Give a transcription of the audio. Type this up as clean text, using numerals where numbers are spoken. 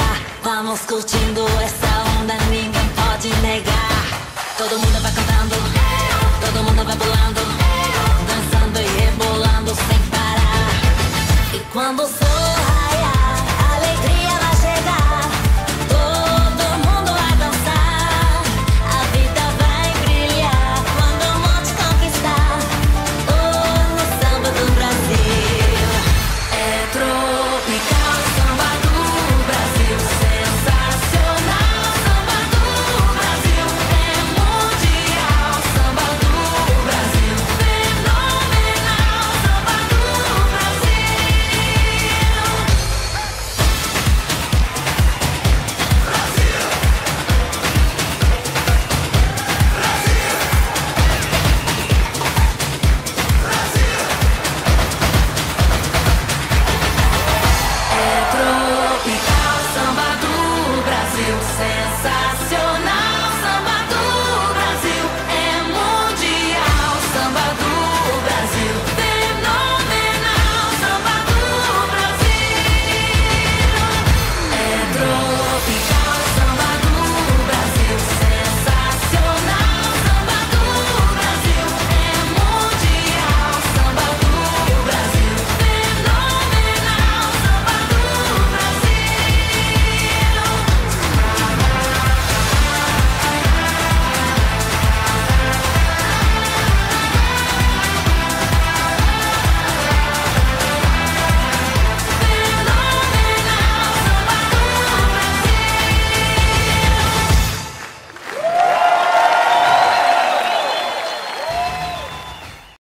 Vamos curtindo essa onda, ninguém pode negar. Todo mundo vai cantando, todo mundo vai pulando, dançando e rebolando sem parar. E quando o sol raiar, a alegria vai chegar. Todo mundo vai dançar, a vida vai brilhar quando o monte conquistar. Oh, no samba do Brasil é tropical, samba do Brasil, sensacional. Samba do Brasil é mundial, samba do Brasil fenomenal, samba do Brasil. É tropical, samba do Brasil, sensacional.